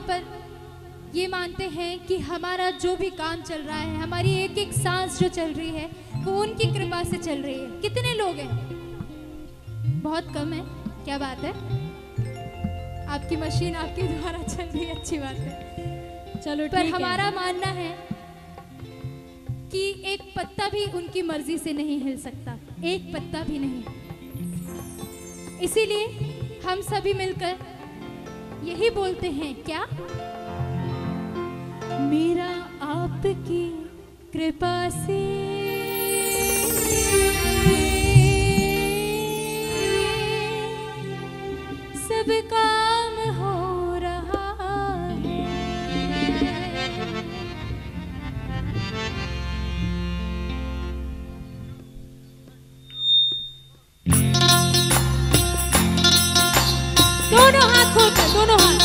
पर ये मानते हैं कि हमारा जो भी काम चल रहा है, हमारी एक एक सांस जो चल रही है वो उनकी कृपा से चल रही है। कितने लोग हैं? बहुत कम है। क्या बात है, आपकी मशीन आपके द्वारा चल रही है, अच्छी बात है। चलो पर ठीक हमारा है। मानना है कि एक पत्ता भी उनकी मर्जी से नहीं हिल सकता, एक पत्ता भी नहीं। इसीलिए हम सभी मिलकर यही बोलते हैं, क्या? मेरा आपकी कृपा से सब काम हो रहा है। दोनों हाथ खोलकर, दोनों हाथ।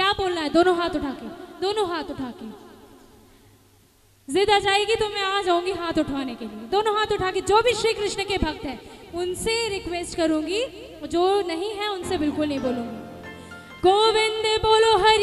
क्या बोलना है? दोनों हाथ उठा के, दोनों हाथ उठा के। जिद आ जाएगी तो मैं आ जाऊंगी हाथ उठवाने के लिए। दोनों हाथ उठा के, जो भी श्री कृष्ण के भक्त हैं उनसे रिक्वेस्ट करूंगी, जो नहीं है उनसे बिल्कुल नहीं बोलूंगी। गोविंद बोलो हरि